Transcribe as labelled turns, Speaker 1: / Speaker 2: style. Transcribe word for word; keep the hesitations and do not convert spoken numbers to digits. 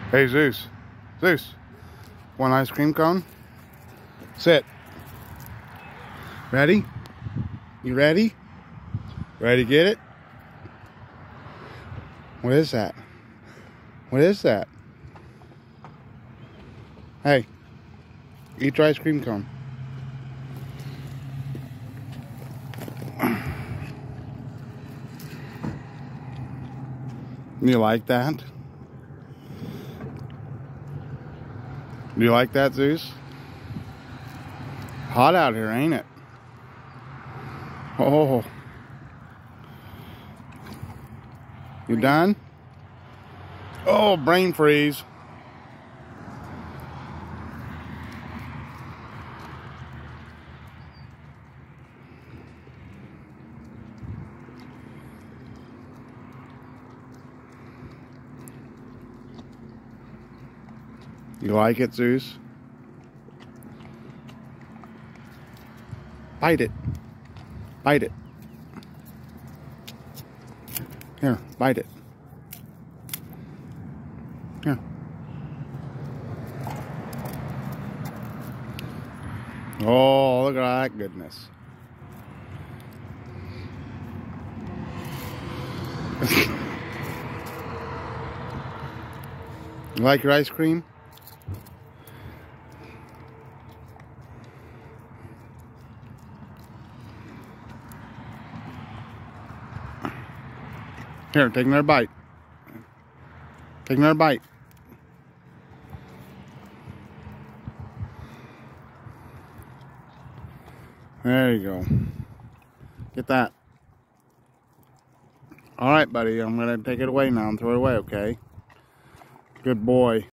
Speaker 1: Hey, Zeus. Zeus. Want an ice cream cone? Sit. Ready? You ready? Ready to get it? What is that? What is that? Hey, eat your ice cream cone. You like that? Do you like that, Zeus? Hot out here, ain't it? Oh. You done? Oh, brain freeze. You like it, Zeus? Bite it. Bite it. Here, bite it. Here. Oh, look at that goodness. You like your ice cream? Here, take another bite. Take another bite. There you go. Get that. All right, buddy. I'm going to take it away now and throw it away, okay? Good boy.